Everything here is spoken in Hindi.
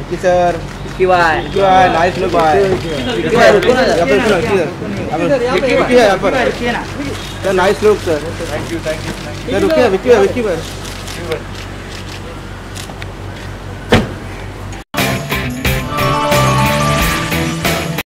विक्की सर, विक्की भाई, नाइस लुक भाई। विक्की भाई रुको ना, यहाँ पर सुनो, विक्की है यहाँ पर sir, nice look sir. Thank you sir रुकिए, विक्की भाई